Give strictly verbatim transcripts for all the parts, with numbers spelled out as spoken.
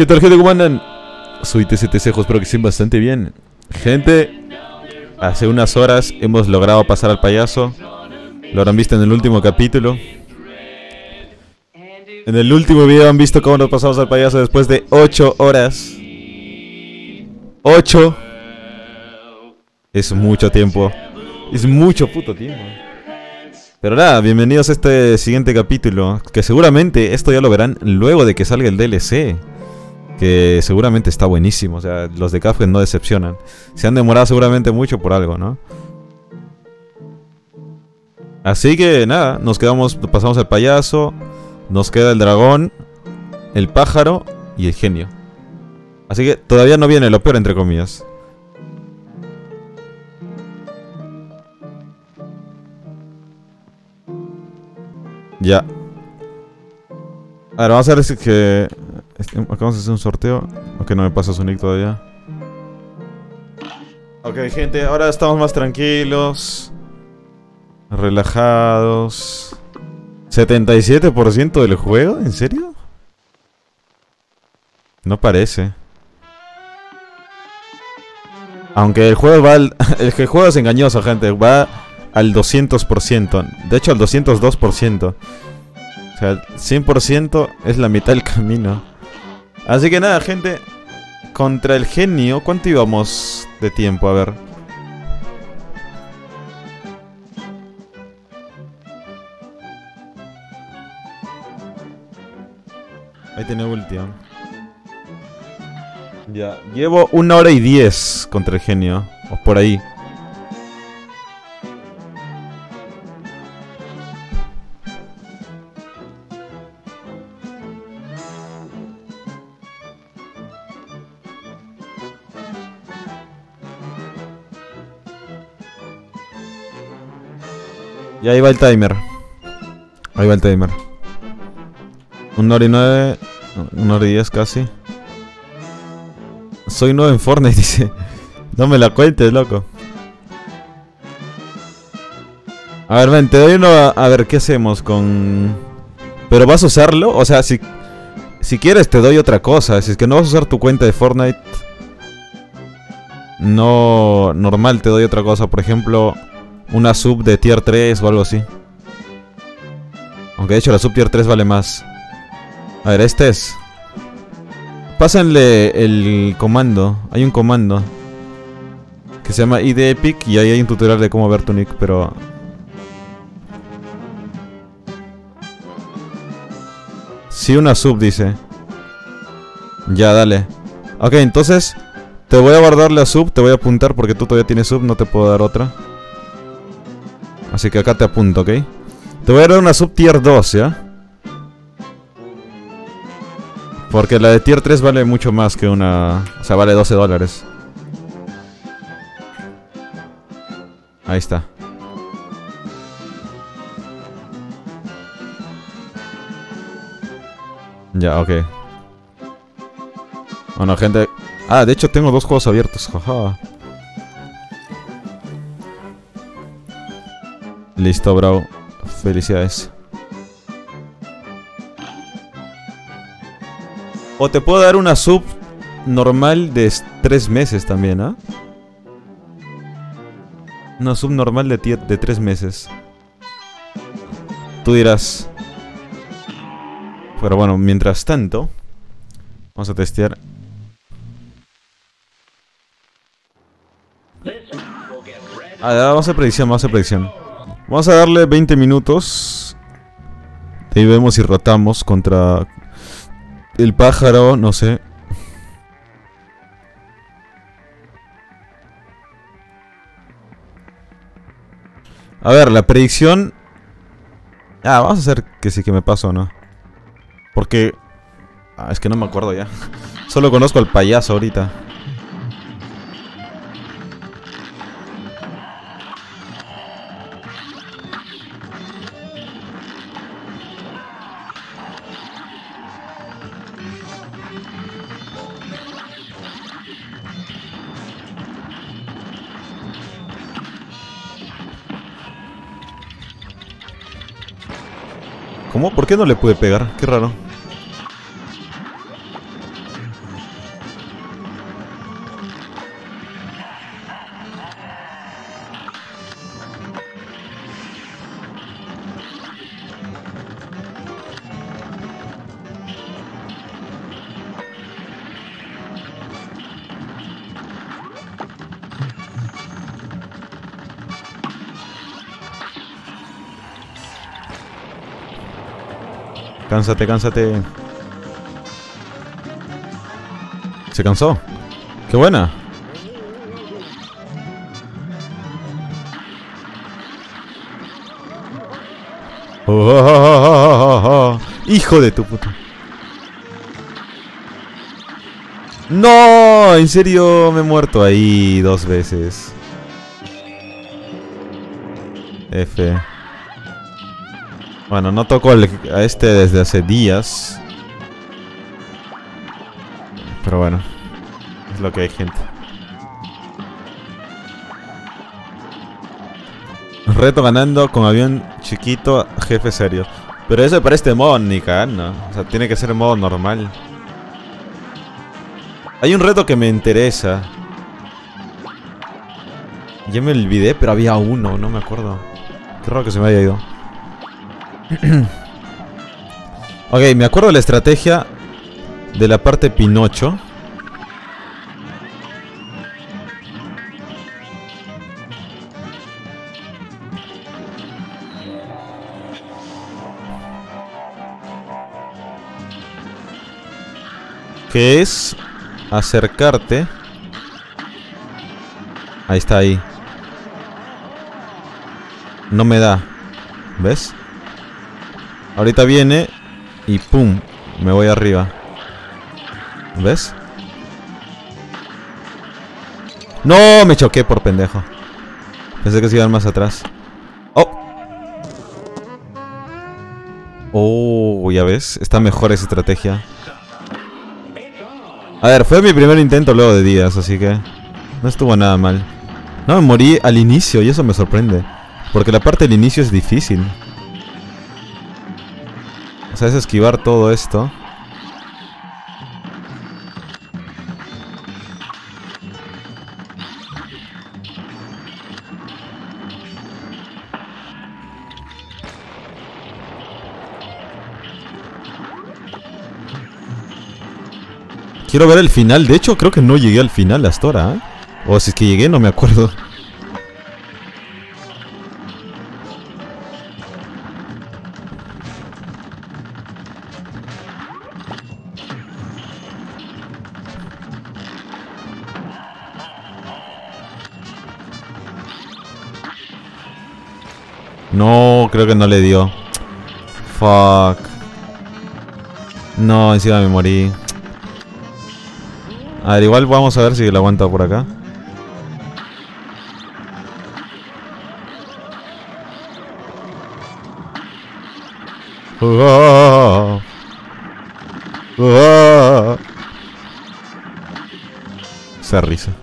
¿Qué tal, gente? ¿Cómo andan? Soy T C T Cejo, espero que estén bastante bien. Gente, hace unas horas hemos logrado pasar al payaso. Lo habrán visto en el último capítulo. En el último video han visto cómo nos pasamos al payaso después de ocho horas. ocho Es mucho tiempo. Es mucho puto tiempo. Pero nada, bienvenidos a este siguiente capítulo, que seguramente esto ya lo verán luego de que salga el D L C, que seguramente está buenísimo. O sea, los de Cuphead no decepcionan. Se han demorado seguramente mucho por algo, ¿no? Así que nada, nos quedamos, pasamos al payaso. Nos queda el dragón, el pájaro y el genio. Así que todavía no viene lo peor, entre comillas. Ya. A ver, vamos a ver si que... Acabamos de hacer un sorteo. Ok, no me pasa su nick todavía. Ok, gente, ahora estamos más tranquilos, relajados. ¿setenta y siete por ciento del juego? ¿En serio? No parece. Aunque el juego va al... El juego es engañoso, gente. Va al doscientos por ciento. De hecho, al doscientos dos por ciento. O sea, cien por ciento es la mitad del camino. Así que nada, gente. Contra el genio, ¿cuánto íbamos de tiempo? A ver. Ahí tiene ulti. Ya, llevo una hora y diez contra el genio. O por ahí. Y ahí va el timer. Ahí va el timer. Una hora y nueve. Una hora y diez casi. Soy nuevo en Fortnite, dice. No me la cuentes, loco. A ver, ven, te doy uno a, a ver, ¿qué hacemos con...? ¿Pero vas a usarlo? O sea, si... Si quieres te doy otra cosa. Si es que no vas a usar tu cuenta de Fortnite, no... Normal, te doy otra cosa. Por ejemplo, una sub de tier tres o algo así. Aunque de hecho la sub tier tres vale más. A ver, este es... Pásenle el comando. Hay un comando que se llama I D Epic y ahí hay un tutorial de cómo ver tu nick, pero... Sí, una sub dice. Ya, dale. Ok, entonces te voy a guardar la sub, te voy a apuntar porque tú todavía tienes sub, no te puedo dar otra. Así que acá te apunto, ¿ok? Te voy a dar una sub tier dos, ¿ya? Porque la de tier tres vale mucho más que una... O sea, vale doce dólares. Ahí está. Ya, ok. Bueno, gente... Ah, de hecho tengo dos juegos abiertos, jaja. Listo, bro. Felicidades. O te puedo dar una sub normal de tres meses también, ¿ah? ¿eh? Una sub normal de, de tres meses. Tú dirás. Pero bueno, mientras tanto, vamos a testear. Ah, vamos a hacer predicción, vamos a hacer predicción. Vamos a darle veinte minutos. Ahí vemos si rotamos contra... El pájaro, no sé. A ver, la predicción... Ah, vamos a hacer que sí que me paso o no. Porque... Ah, es que no me acuerdo ya. Solo conozco al payaso ahorita. ¿Cómo? ¿Por qué no le pude pegar? Qué raro. Cánsate, cánsate. Se cansó. ¡Qué buena! Oh, oh, oh, oh, oh. ¡Hijo de tu puta! ¡No! En serio, me he muerto ahí dos veces. F. Bueno, no toco a este desde hace días. Pero bueno, es lo que hay, gente. Reto ganando con avión chiquito, jefe serio. Pero eso para este modo ni cagando, ¿no? O sea, tiene que ser en modo normal. Hay un reto que me interesa. Ya me olvidé, pero había uno, no me acuerdo. Qué raro que se me haya ido. Ok, me acuerdo de la estrategia de la parte Pinocho. Que es acercarte. Ahí está, ahí. No me da. ¿Ves? Ahorita viene y pum, me voy arriba. ¿Ves? No, me choqué por pendejo. Pensé que se iban más atrás. Oh. Oh, ya ves, está mejor esa estrategia. A ver, fue mi primer intento luego de días, así que no estuvo nada mal. No, me morí al inicio y eso me sorprende. Porque la parte del inicio es difícil. O sea, es esquivar todo esto. Quiero ver el final. De hecho, creo que no llegué al final hasta ahora, ¿eh? O si es que llegué, no me acuerdo. No, creo que no le dio. Fuck. No, encima me morí. A ver, igual vamos a ver si lo aguanta por acá. Uh, uh, Esa risa.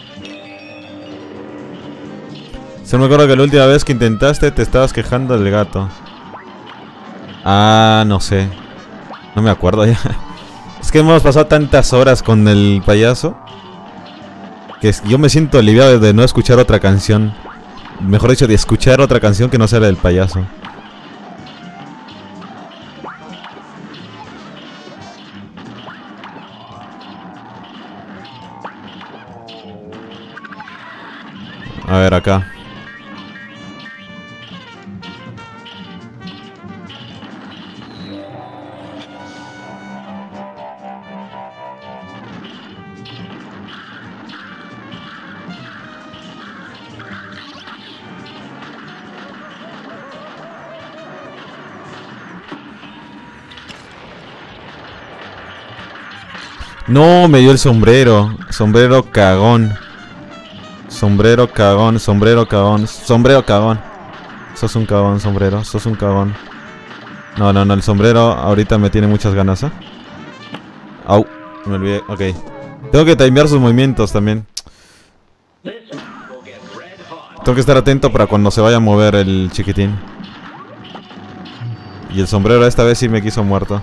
Se me acuerdo que la última vez que intentaste te estabas quejando del gato. Ah, no sé. No me acuerdo ya. Es que hemos pasado tantas horas con el payaso que yo me siento aliviado de no escuchar otra canción. Mejor dicho, de escuchar otra canción que no sea la del payaso. A ver, acá. No, me dio el sombrero. Sombrero cagón. Sombrero cagón, sombrero cagón, sombrero cagón. Sos un cagón, sombrero, sos un cagón. No, no, no, el sombrero ahorita me tiene muchas ganas, ¿eh? Au, me olvidé, ok. Tengo que timear sus movimientos también. Tengo que estar atento para cuando se vaya a mover el chiquitín. Y el sombrero esta vez sí me quiso muerto.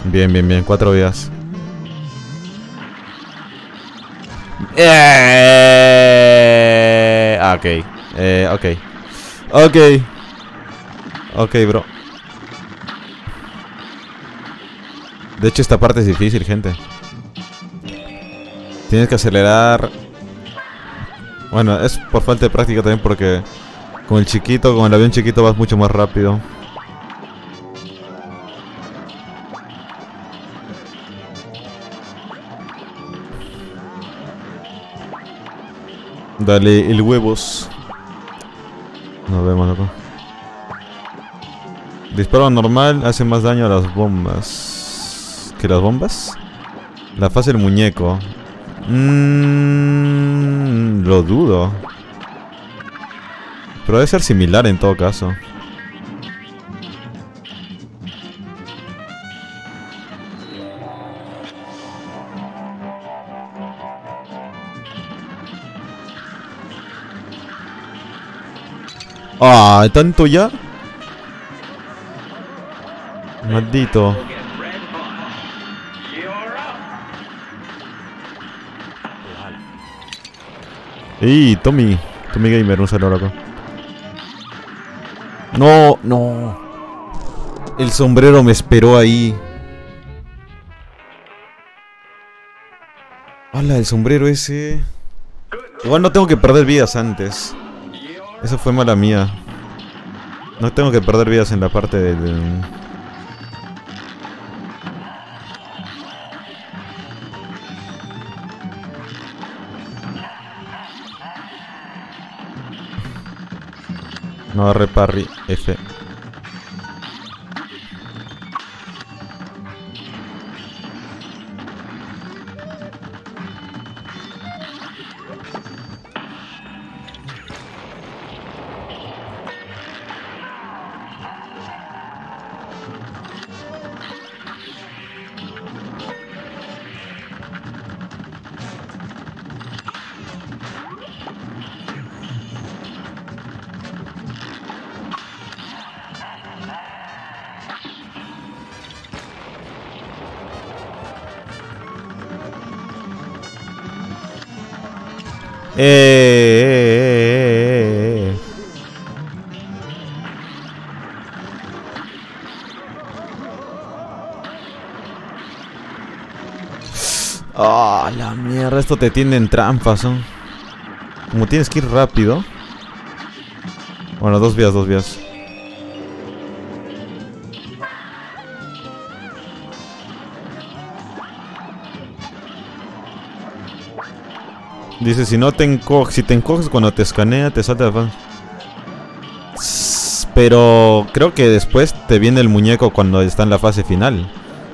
Bien, bien, bien. Cuatro vías. Eh... Ah, ok. Eh, ok. Ok. Ok, bro. De hecho, esta parte es difícil, gente. Tienes que acelerar. Bueno, es por falta de práctica también porque con el chiquito, con el avión chiquito vas mucho más rápido. Dale el huevos. Nos vemos, loco. Disparo normal hace más daño a las bombas. ¿Que las bombas? La fase del muñeco. Mmm, lo dudo. Pero debe ser similar en todo caso. Ah, ¿tanto ya? Maldito. ¡Ey, Tommy! Tommy Gamer, un saludo, loco. No, no. El sombrero me esperó ahí. ¡Hala, el sombrero ese! Igual no tengo que perder vidas antes. Eso fue mala mía. No tengo que perder vidas en la parte del... No agarré parry, F. Eh, eh, eh, eh, eh. Ah, la mierda, esto te tiende en trampas, ¿no? Como tienes que ir rápido. Bueno, dos vías, dos vías. Dice, si no te encoges, si te encoges cuando te escanea, te salta la fan. Pero creo que después te viene el muñeco cuando está en la fase final.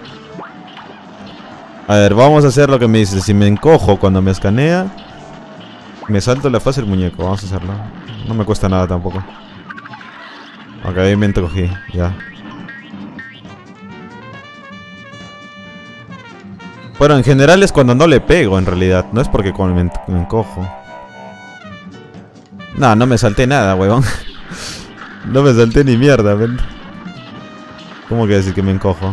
A ver, vamos a hacer lo que me dice. Si me encojo cuando me escanea, me salto la fase del muñeco. Vamos a hacerlo. No me cuesta nada tampoco. Ok, ahí me encogí, ya. Bueno, en general es cuando no le pego, en realidad. No es porque cuando me, me encojo. No, no me salté nada, huevón. No me salté ni mierda, ven. ¿Cómo que decir que me encojo?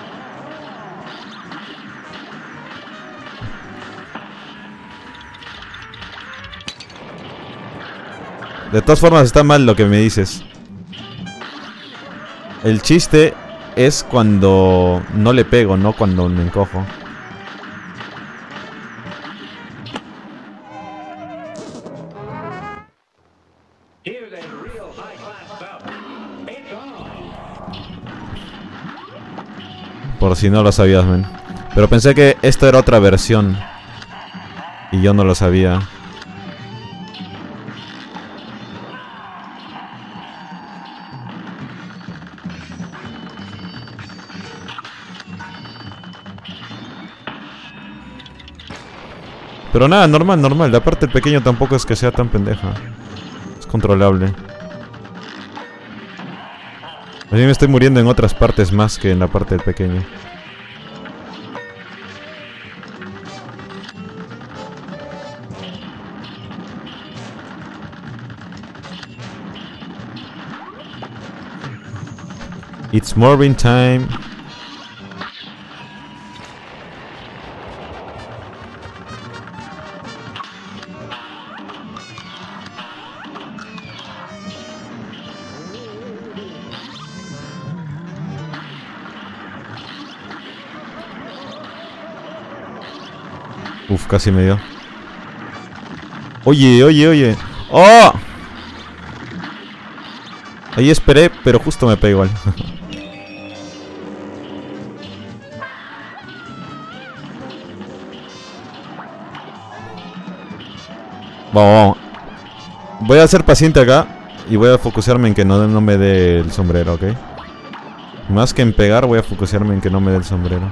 De todas formas está mal lo que me dices. El chiste es cuando no le pego, no cuando me encojo. Por si no lo sabías, men. Pero pensé que esto era otra versión. Y yo no lo sabía. Pero nada, normal, normal. La parte del pequeño tampoco es que sea tan pendeja. Es controlable. A mí me estoy muriendo en otras partes más que en la parte del pequeño. It's Morbin time. Uf, casi me dio. Oye, oye, oye. ¡Oh! Ahí esperé, pero justo me pega igual. Vamos, vamos. Voy a ser paciente acá. Y voy a focusearme en que no, no me dé el sombrero, ¿ok? Más que en pegar, voy a focusearme en que no me dé el sombrero.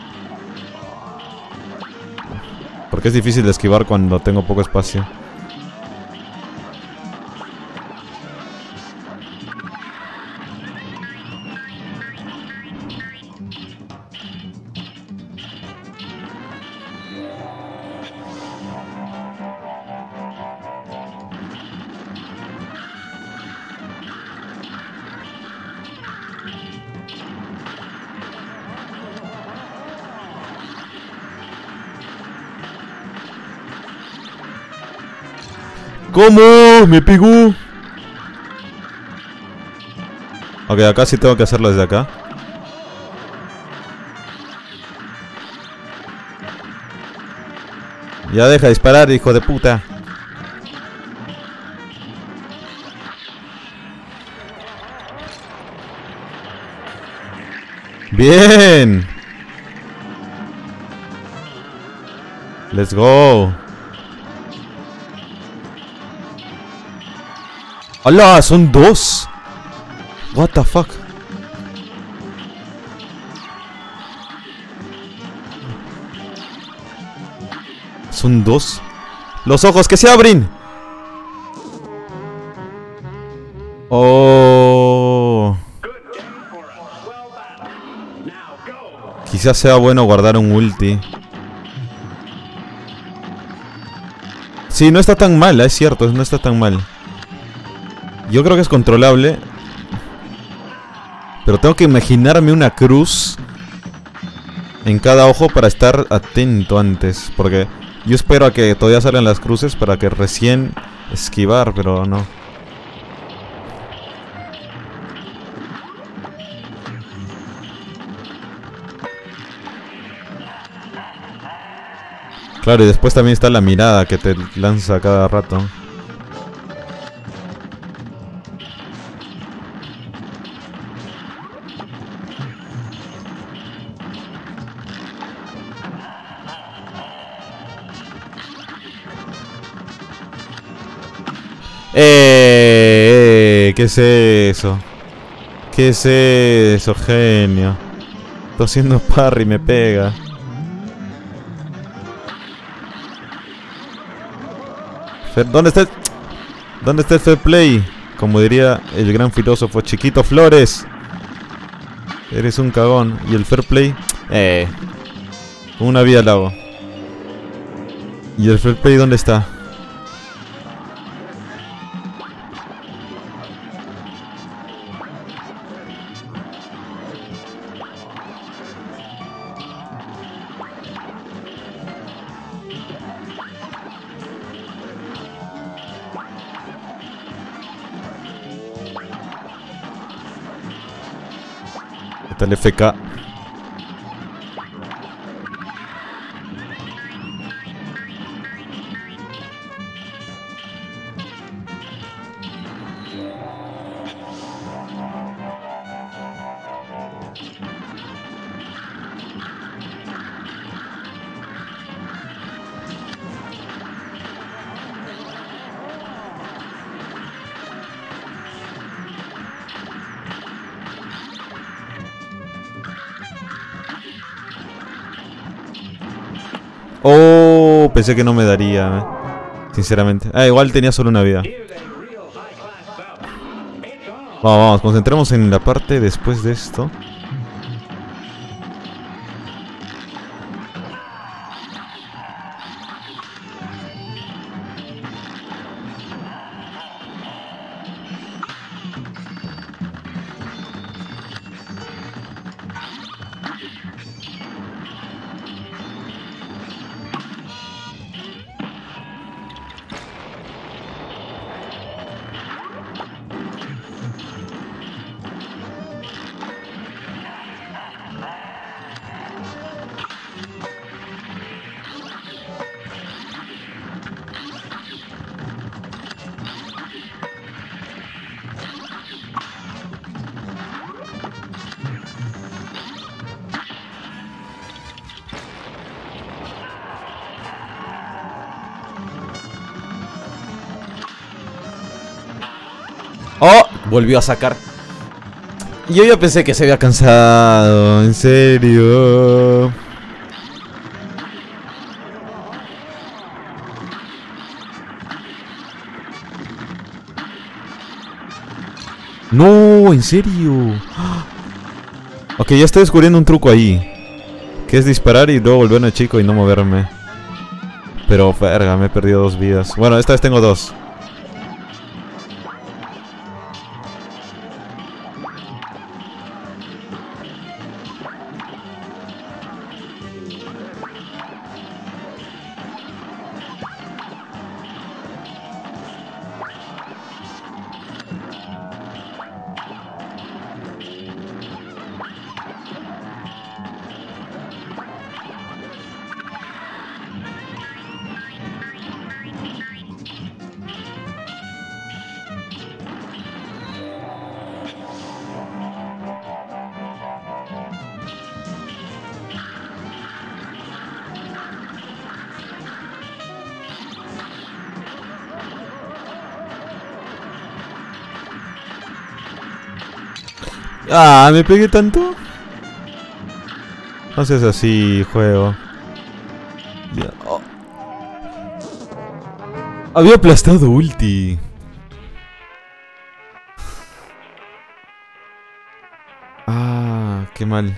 Porque es difícil de esquivar cuando tengo poco espacio. ¿Cómo? Me pegó. Ok, acá sí tengo que hacerlo desde acá. Ya deja de disparar, hijo de puta. Bien. Let's go. ¡Hala! ¡Son dos! What the fuck? Son dos. ¡Los ojos que se abren! Oh. Quizás sea bueno guardar un ulti. Sí, no está tan mal, es cierto, no está tan mal. Yo creo que es controlable. Pero tengo que imaginarme una cruz en cada ojo para estar atento antes. Porque yo espero a que todavía salgan las cruces para que recién esquivar, pero no. Claro, y después también está la mirada que te lanza cada rato. Eh, eh, ¿qué es eso? ¿Qué es eso, genio? Estoy haciendo parry y me pega. ¿Dónde está el... ¿Dónde está el fair play? Como diría el gran filósofo Chiquito Flores. Eres un cagón. ¿Y el fair play? Eh. Una vida al hago. ¿Y el fair play dónde está? Está el F K. Oh, pensé que no me daría, eh. Sinceramente. Ah, igual tenía solo una vida. Vamos, vamos, concentremos en la parte después de esto. Volvió a sacar. Y yo ya pensé que se había cansado. En serio. No, en serio. Ok, ya estoy descubriendo un truco ahí. Que es disparar y luego volverme chico y no moverme. Pero, verga, me he perdido dos vidas. Bueno, esta vez tengo dos. Ah, me pegué tanto. No seas así, juego. Ya. Oh. Había aplastado ulti. Ah, qué mal.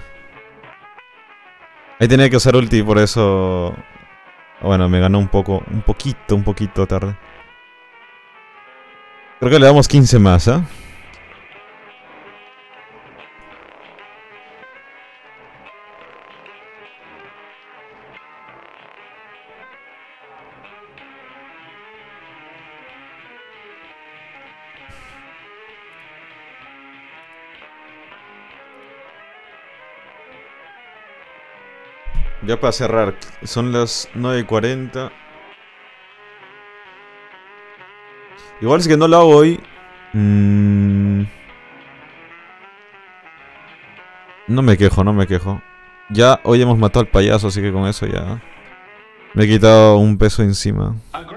Ahí tenía que usar ulti, por eso... Bueno, me ganó un poco, un poquito, un poquito tarde. Creo que le damos quince más, ¿ah? ¿eh? Ya para cerrar, son las nueve y cuarenta. Igual es que no lo hago hoy. Mmm... No me quejo, no me quejo. Ya hoy hemos matado al payaso, así que con eso ya... Me he quitado un peso encima.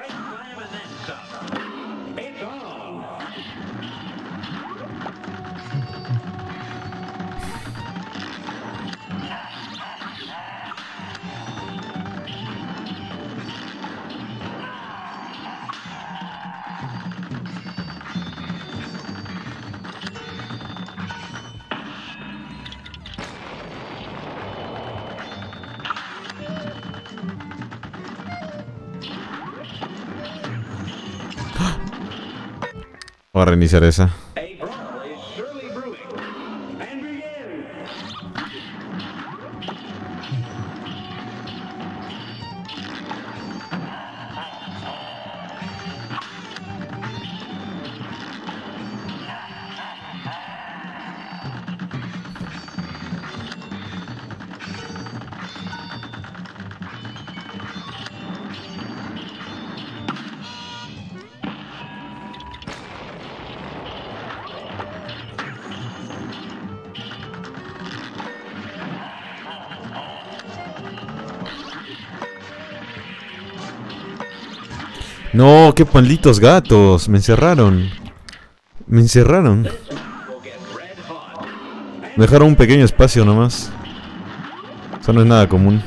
Voy a reiniciar esa. No, qué malditos gatos. Me encerraron. Me encerraron. Me dejaron un pequeño espacio nomás. Eso no es nada común.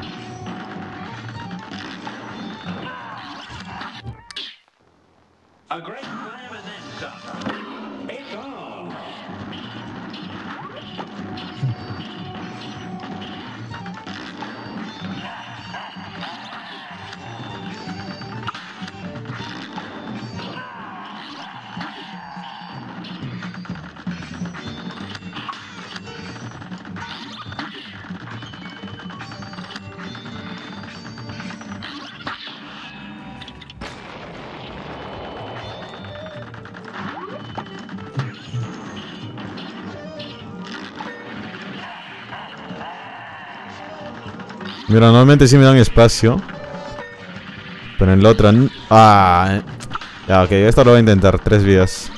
Mira, normalmente sí me dan espacio. Pero en la otra... Ah, ya, ok, esto lo voy a intentar. Tres vidas.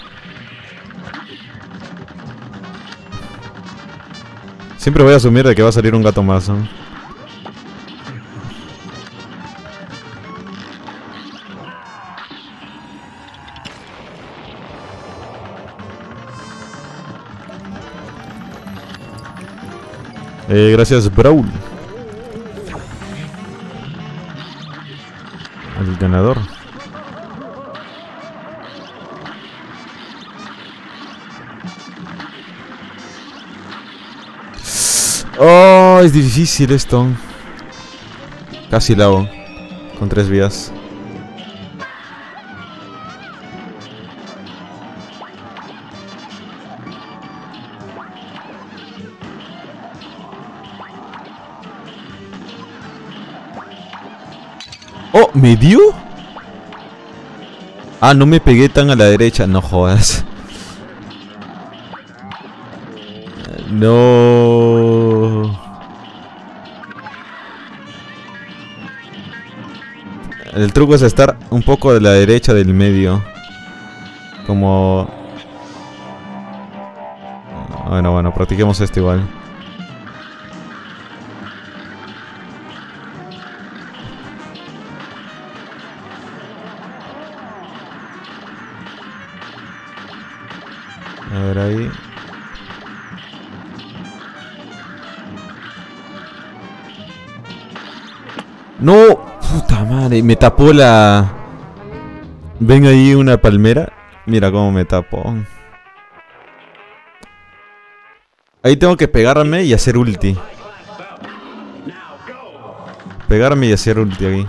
Siempre voy a asumir de que va a salir un gato más, ¿no? Eh, gracias, Brawl. El ganador. Oh, es difícil esto. Casi la hago. Con tres vías. Oh, ¿me dio? Ah, no me pegué tan a la derecha. No jodas. No. El truco es estar un poco de la derecha del medio. Como... Bueno, bueno, practiquemos esto igual. A ver ahí. No, puta madre, me tapó la... ¿Ven ahí una palmera? Mira cómo me tapó. Ahí tengo que pegarme y hacer ulti. Pegarme y hacer ulti aquí.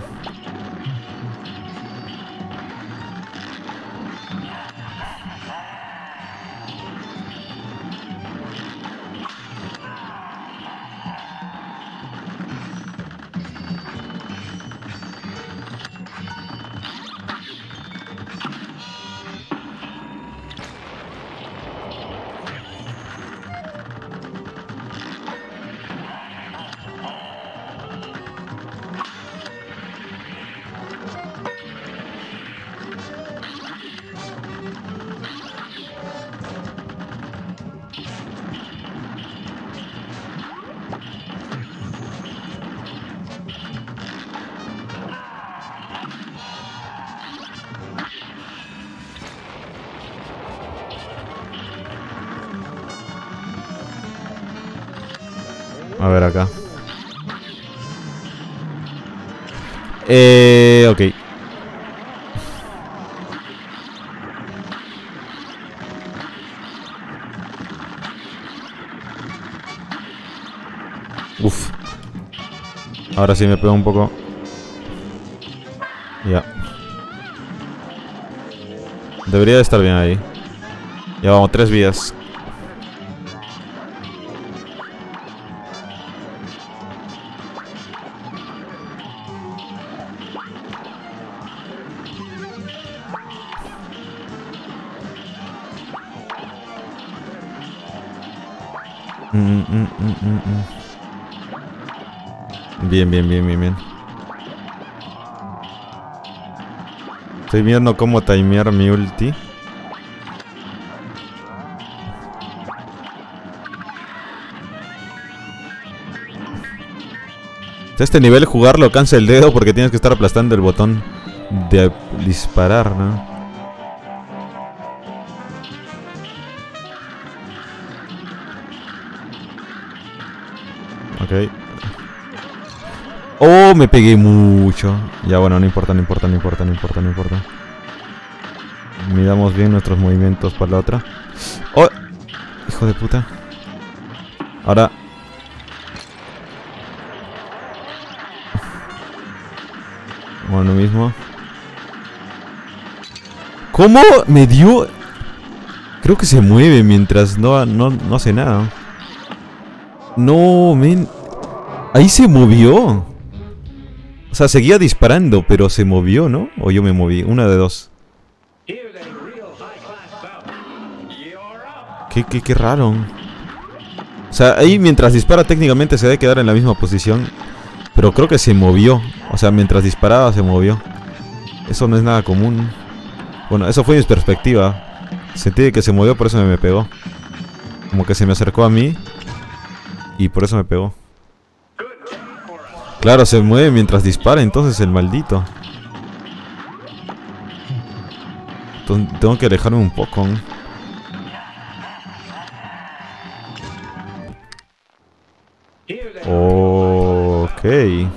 A ver acá. Eh, ok. Uf. Ahora sí me pego un poco. Ya. Debería de estar bien ahí. Ya vamos, tres vías. Mm, mm, mm, mm, mm. Bien, bien, bien, bien, bien. Estoy viendo cómo timear mi ulti. A este nivel jugarlo cansa el dedo porque tienes que estar aplastando el botón de disparar, ¿no? Ok. Oh, me pegué mucho. Ya bueno, no importa, no importa, no importa, no importa, no importa. Midamos bien nuestros movimientos para la otra. Oh, hijo de puta. Ahora. Bueno, lo mismo. ¿Cómo me dio? Creo que se mueve mientras no, no, no hace nada. No, men. Ahí se movió. O sea, seguía disparando, pero se movió, ¿no? O yo me moví, una de dos. Qué, qué, qué raro. O sea, ahí mientras dispara técnicamente se debe quedar en la misma posición. Pero creo que se movió. O sea, mientras disparaba se movió. Eso no es nada común. Bueno, eso fue mi perspectiva. Sentí que se movió, por eso me pegó. Como que se me acercó a mí y por eso me pegó. Claro, se mueve mientras dispara, entonces el maldito. Entonces, tengo que alejarme un poco. Ok.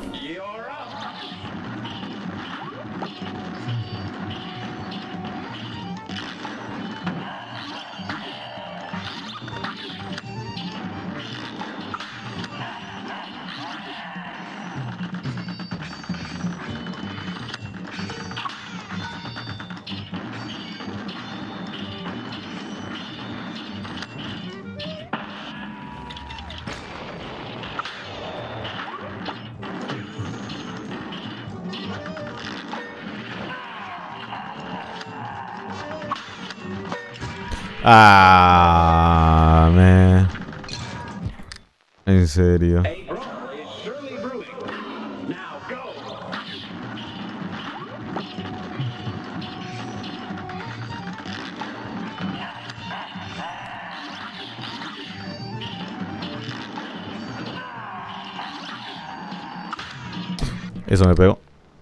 Ah, man. En serio. Eso me pegó.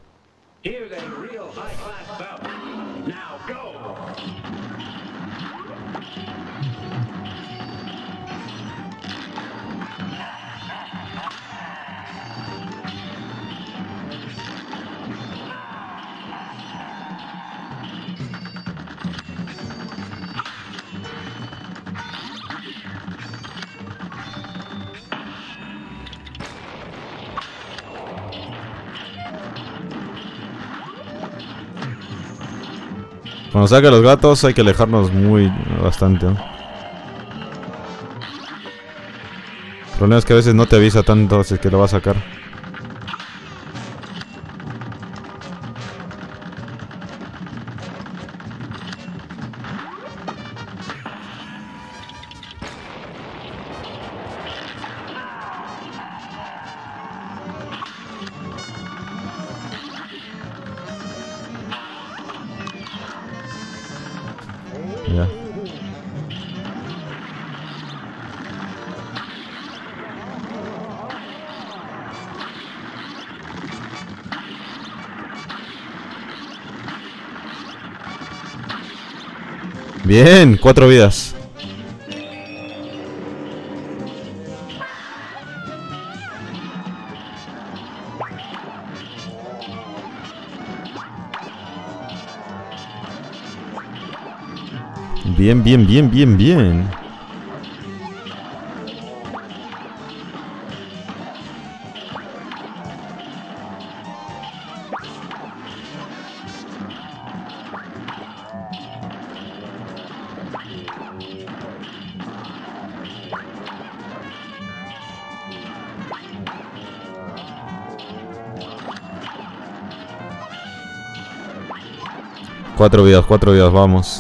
Cuando saque a los gatos hay que alejarnos muy bastante, ¿no? El problema es que a veces no te avisa tanto si es que lo va a sacar. Ya. Bien, cuatro vidas. Bien, bien, bien, bien, bien. Cuatro vidas, cuatro vidas, vamos.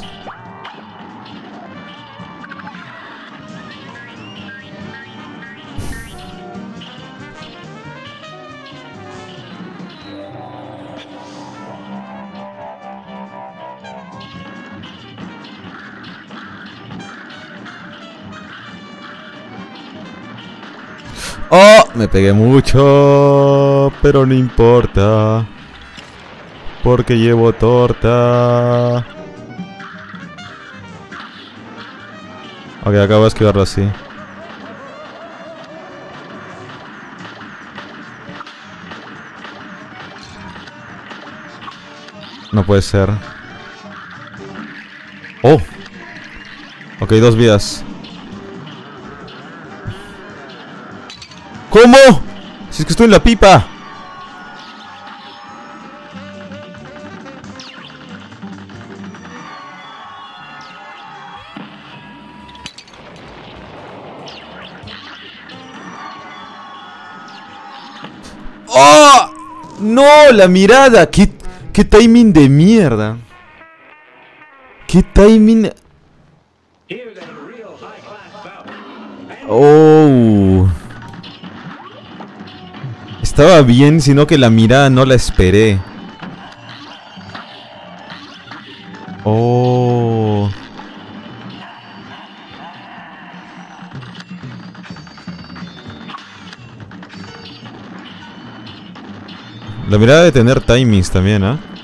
¡Oh! Me pegué mucho, pero no importa, porque llevo torta. Ok, acabo de esquivarlo así. No puede ser. ¡Oh! Ok, dos vidas. ¿Cómo? Si es que estoy en la pipa. ¡Oh! ¡No! La mirada. ¿Qué, qué timing de mierda? ¿Qué timing? Oh. Estaba bien, sino que la mirada no la esperé. Oh. La mirada de tener timings también, ¿ah? ¿eh?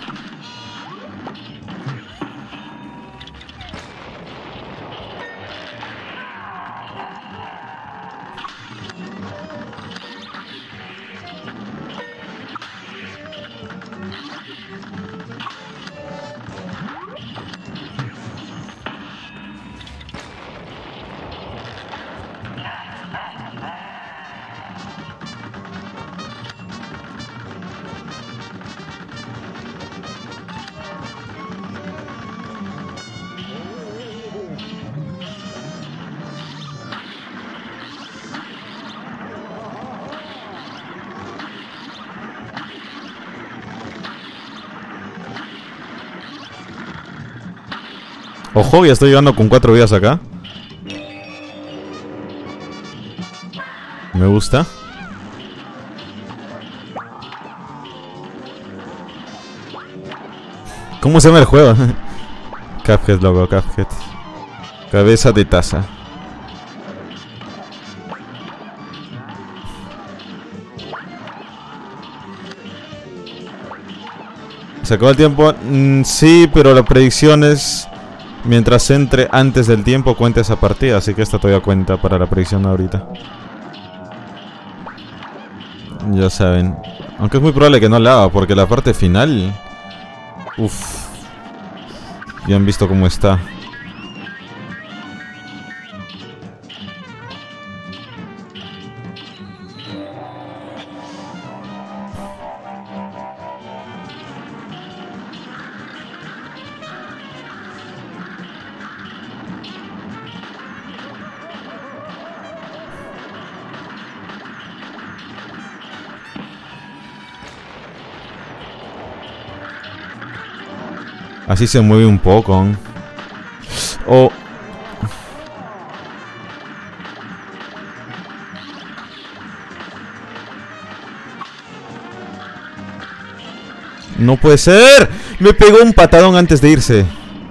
Ojo, ya estoy llegando con cuatro vidas acá. Me gusta. ¿Cómo se llama el juego? Cuphead, loco, Cuphead. Cabeza de taza. ¿Se acabó el tiempo? Mm, sí, pero la predicción es... Mientras entre antes del tiempo cuenta esa partida. Así que esta todavía cuenta para la predicción ahorita. Ya saben. Aunque es muy probable que no la haga, porque la parte final... Uff. Ya han visto cómo está. Así se mueve un poco. Oh. No puede ser. Me pegó un patadón antes de irse.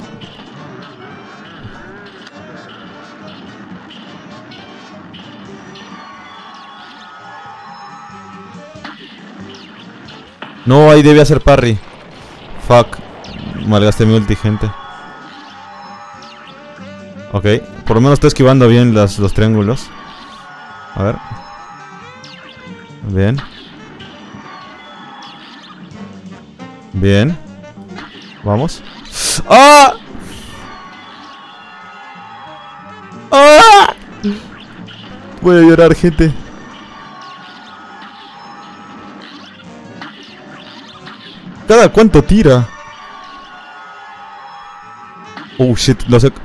No, ahí debía ser parry. Fuck. Malgasté mi ulti, gente. Ok, por lo menos estoy esquivando bien las, los triángulos. A ver. Bien. Bien. Vamos. ¡Ah! ¡Ah! Voy a llorar, gente. ¿Cada cuánto tira? Oh shit, lo sé.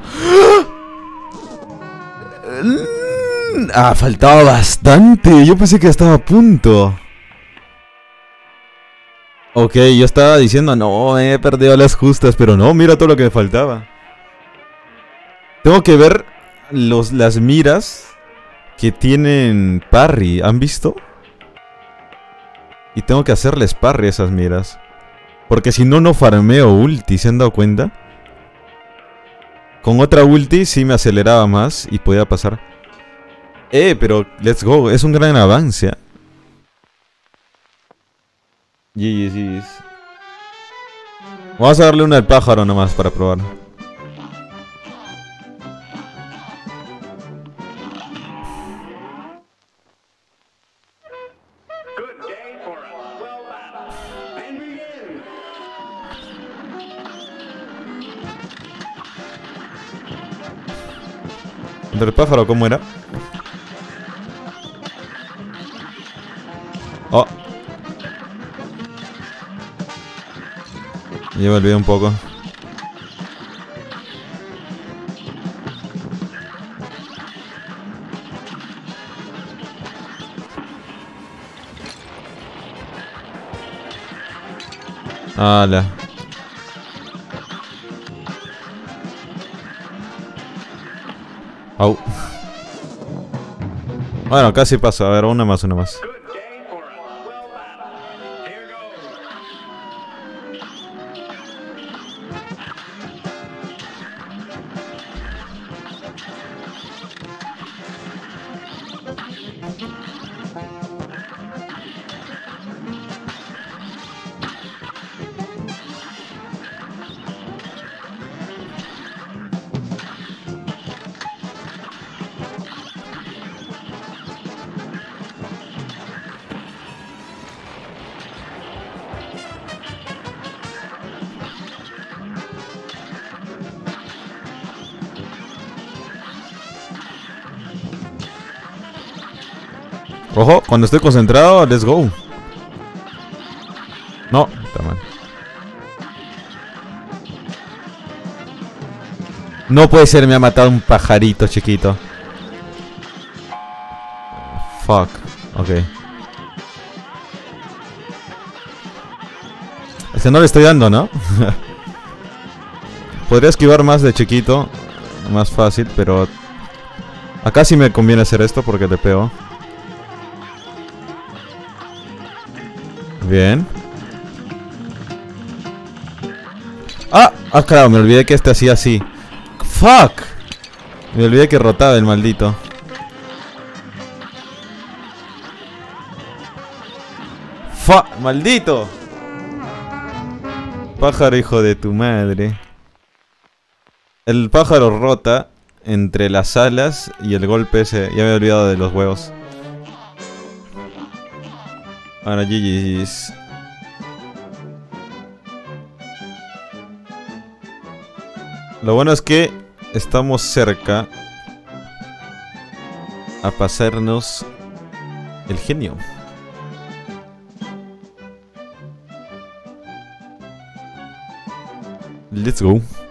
Ah, faltaba bastante. Yo pensé que estaba a punto. Ok, yo estaba diciendo, no, he perdido las justas. Pero no, mira todo lo que me faltaba. Tengo que ver los, las miras que tienen parry. ¿Han visto? Y tengo que hacerles parry a esas miras. Porque si no, no farmeo ulti. ¿Se han dado cuenta? Con otra ulti sí me aceleraba más y podía pasar. Eh, pero let's go. Es un gran avance. G G, G G. Vamos a darle una al pájaro nomás para probar. ¿Del pájaro cómo era? Oh. Ya me olvidé un poco. ¡Hala! Au. Bueno, casi pasa. A ver, una más, una más. Ojo, cuando estoy concentrado, let's go. No, está mal. No puede ser, me ha matado un pajarito chiquito. Fuck, ok. Es que no le estoy dando, ¿no? Podría esquivar más de chiquito, más fácil, pero acá sí me conviene hacer esto porque le pego. Bien. Ah, ah, claro, me olvidé que este hacía así. Fuck. Me olvidé que rotaba el maldito. Fuck, maldito. Pájaro, hijo de tu madre. El pájaro rota entre las alas y el golpe ese. Ya me he olvidado de los huevos. Ahora G G's. Lo bueno es que estamos cerca a pasarnos el genio. Let's go.